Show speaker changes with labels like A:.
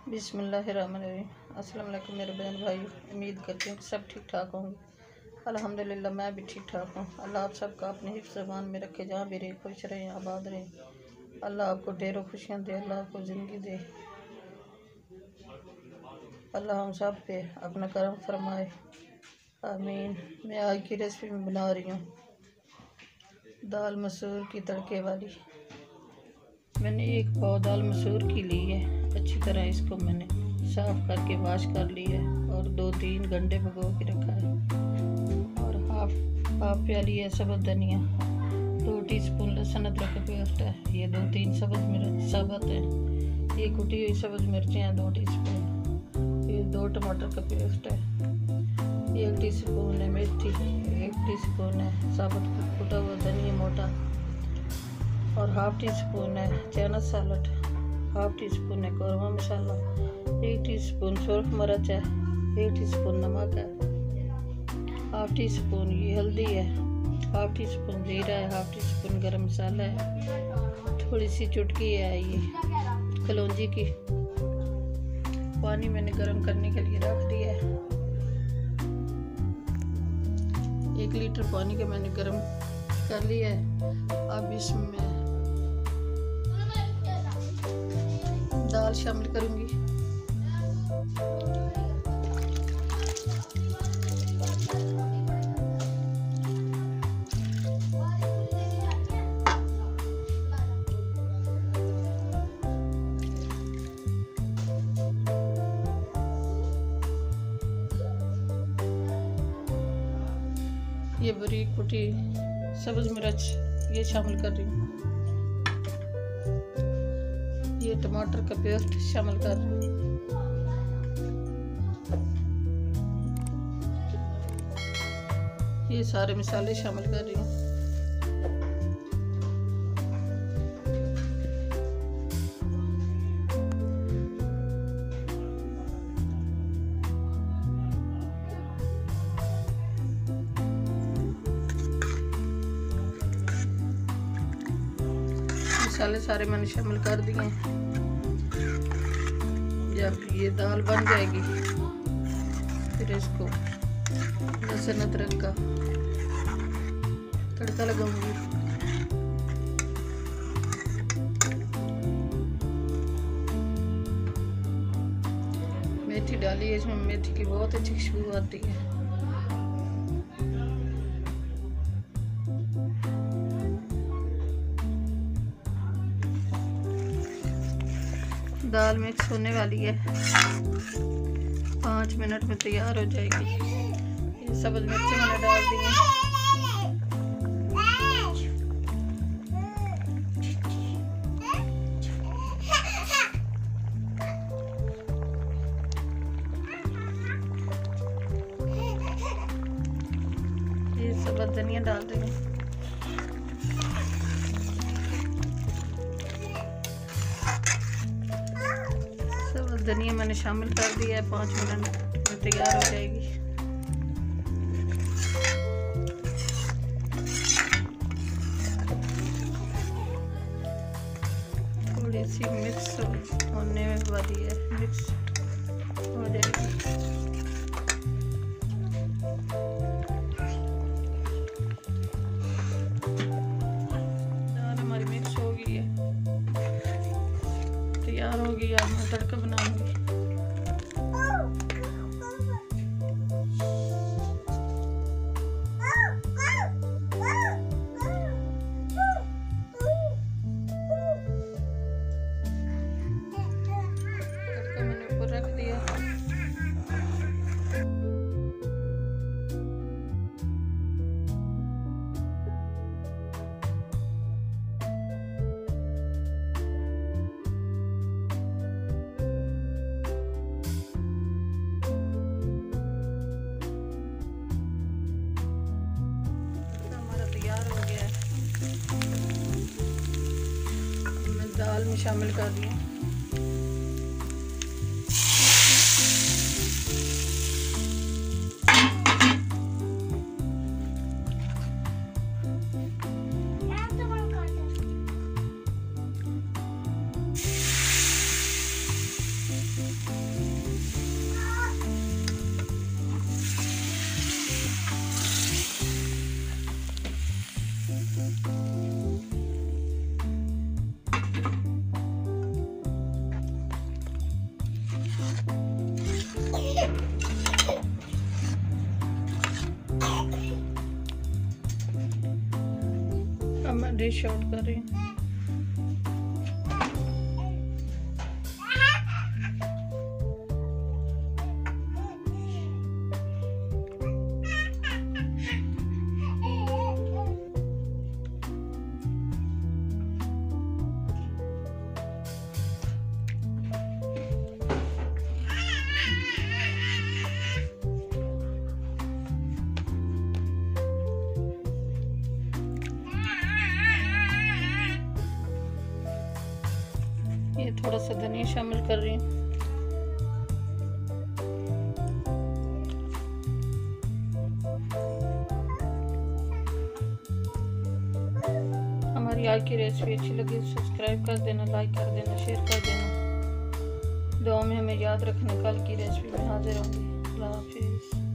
A: बिस्मिल्लाहिर्रहमानिर्रहीम। अस्सलाम वालेकुम मेरे बहन भाई, उम्मीद करती हूँ कि सब ठीक ठाक होंगे। अल्हम्दुलिल्लाह मैं भी ठीक ठाक हूँ। अल्लाह आप सबका अपने हिफ्ज़ ज़बान में रखे, जहाँ भी रहे खुश रहें, आबाद रहें। अल्लाह आपको ढेरों खुशियाँ दे, अल्लाह आपको ज़िंदगी दे, अल्लाह हम सब पे अपना करम फरमाए, आमीन। मैं आज की रेसिपी में बना रही हूँ दाल मसूर की तड़के वाली। मैंने एक पाव दाल मसूर की ली है। अच्छी तरह इसको मैंने साफ़ करके वाश कर लिया है और 2-3 घंटे भिगो के रखा है। और हाफ प्याली है सब्ज़ धनिया, 2 टीस्पून लहसुन अदरक का पेस्ट है, ये 2-3 सब्ज़ मिर्च साबुत है, ये कुटी हुई सब्ज़ मिर्चें हैं 2 टीस्पून, ये 2 टमाटर का पेस्ट है, 1 टीस्पून है मेथी, 1 टीस्पून है साबुत कुटा हुआ धनिया मोटा, और हाफ टी स्पून है चना सालट, हाफ टी स्पून है कौरमा मसाला, 1 टीस्पून सुरख मिर्च है, 1 टीस्पून नमक है, हाफ टी स्पून ये हल्दी है, हाफ टी स्पून जीरा है, हाफ टी स्पून गरम मसाला है, थोड़ी सी चुटकी है ये कलौंजी की। पानी मैंने गर्म करने के लिए रख दिया है। 1 लीटर पानी का मैंने गर्म कर लिया है। अब इसमें दाल शामिल करूंगी। ये बारीक कुटी सब्ज़ मिर्च ये शामिल कर रही हूँ, ये टमाटर का पेस्ट शामिल कर रही हूँ, ये सारे मसाले शामिल कर रही हूँ। मसाले सारे मैंने शामिल कर दिए हैं। जब ये दाल बन जाएगी फिर इसको लहसुन अदरक का तड़का लगाऊंगी। मेथी डाली है इसमें, मेथी की बहुत अच्छी खुशबू आती है। दाल मिक्स होने वाली है, 5 मिनट में तैयार हो जाएगी। ये सब्ज़ मिर्चें मैंने डाल दी हैं। ये सब्ज़ धनिया डाल देंगे। धनिया मैंने शामिल कर दिया है, 5 मिनट में तैयार हो जाएगी। थोड़ी सी मिक्स होने वाली है, मिक्स हो जाएगी। दाल हमारी मिक्स हो गई है, तैयार हो गई। आज मैं तड़का बनाऊंगी। तड़का मैंने ऊपर रख दिया। मैं दाल में शामिल कर रही हूँ। डिश आउट कर रही हूँ। ये थोड़ा सा धनिया शामिल कर रही हूँ। हमारी आज की रेसिपी अच्छी लगी तो सब्सक्राइब कर देना, लाइक कर देना, शेयर कर देना। दुआ में हमें याद रखना। कल की रेसिपी में हाजिर होंगी। अल्लाह हाफिज़।